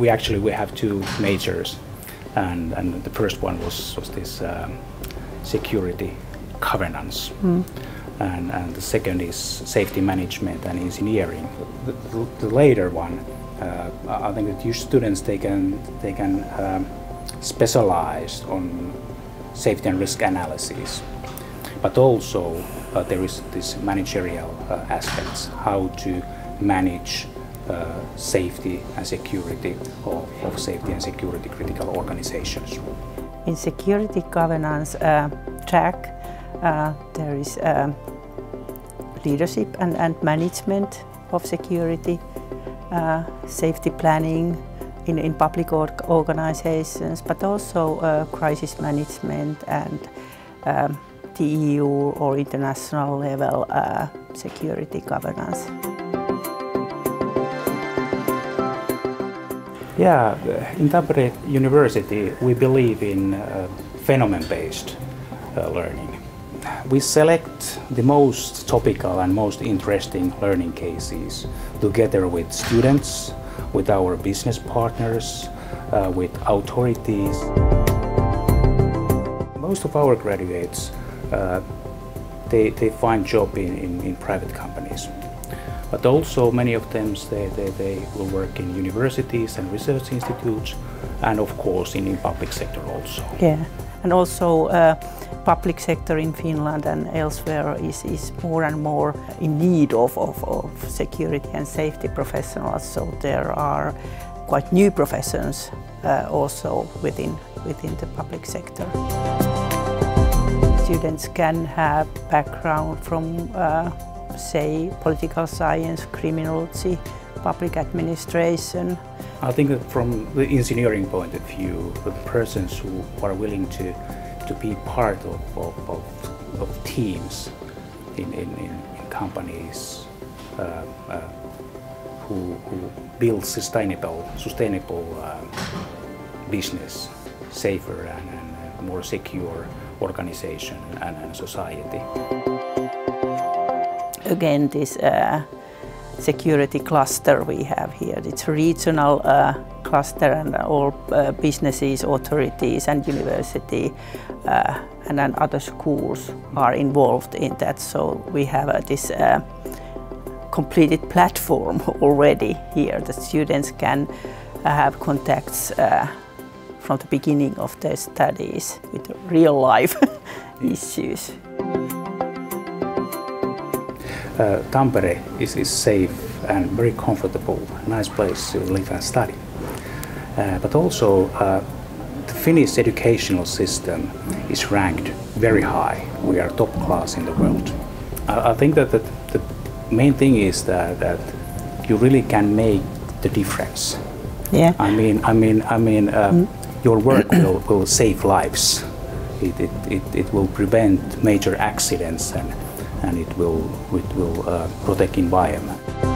we have two majors, and the first one was this security governance, and the second is safety management and engineering. The later one, I think that your students they can specialize on safety and risk analysis, but also there is this managerial aspects, how to manage safety and security of safety and security critical organizations. In security governance track, there is leadership and management of security, safety planning in public organizations, but also crisis management and the EU or international level security governance. Yeah, in Tampere University we believe in phenomenon-based learning. We select the most topical and most interesting learning cases together with students, with our business partners, with authorities. Most of our graduates, they find job in private companies. But also many of them, they will work in universities and research institutes, and of course in public sector also. Yeah, and also public sector in Finland and elsewhere is more and more in need of security and safety professionals. So there are quite new professions also within the public sector. Students can have background from say political science, criminology, public administration. I think that from the engineering point of view, the persons who are willing to be part of teams in companies who build sustainable business, safer and more secure organization and society. Again, this security cluster we have here. It's a regional cluster, and all businesses, authorities and university and then other schools are involved in that. So we have this completed platform already here. The students can have contacts from the beginning of their studies with real life issues. Tampere is safe and very comfortable, nice place to live and study. But also the Finnish educational system is ranked very high. We are top class in the world. I think that the main thing is that you really can make the difference. Yeah. I mean, your work will save lives. It will prevent major accidents and it will protect environment.